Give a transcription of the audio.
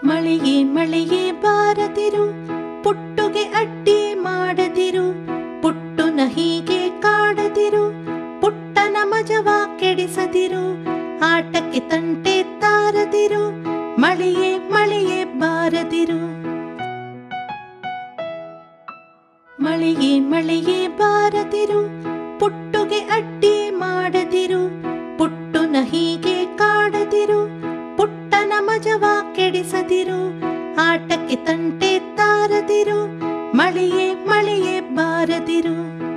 ಮಳೆಯೇ ಮಳೆಯೇ ಬಾರದಿರು, ಪುಟ್ಟುಗೆ ಅಡ್ಡಿ ಮಾಡದಿರು, ಪುಟ್ಟುನ ಹೀಗೆ ಕಾಡದಿರು, ಪುಟ್ಟನ ಮಜವ ಕೆಡಿಸದಿರು, ಆಟಕ್ಕೆ ತಂಟೆ ತಾರದಿರು, ಮಳೆಯೇ ಮಳೆಯೇ ಬಾರದಿರು. ಮಳೆಯೇ ಮಳೆಯೇ ಬಾರದಿರು, ಪುಟ್ಟುಗೆ ಅಡ್ಡಿ ಮಾಡದಿರು, ಪುಟ್ಟುನ ಹೀಗೆ ಕಾಡದಿರು, ಪುಟ್ಟನ ಮಜವ ಕೆಡಿಸದಿರು, ಆಟಕ್ಕೆ ತಂಟೆ ತಾರದಿರು, ಮಳೆಯೇ ಮಳೆಯೇ ಬಾರದಿರು.